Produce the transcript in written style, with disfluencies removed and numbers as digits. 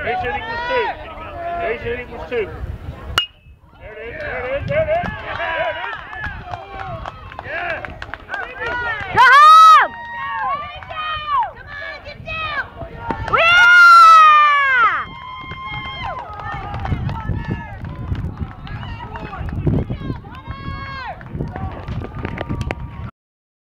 Base hit equals 2. Base hit equals 2. There it is, there it is, there it is.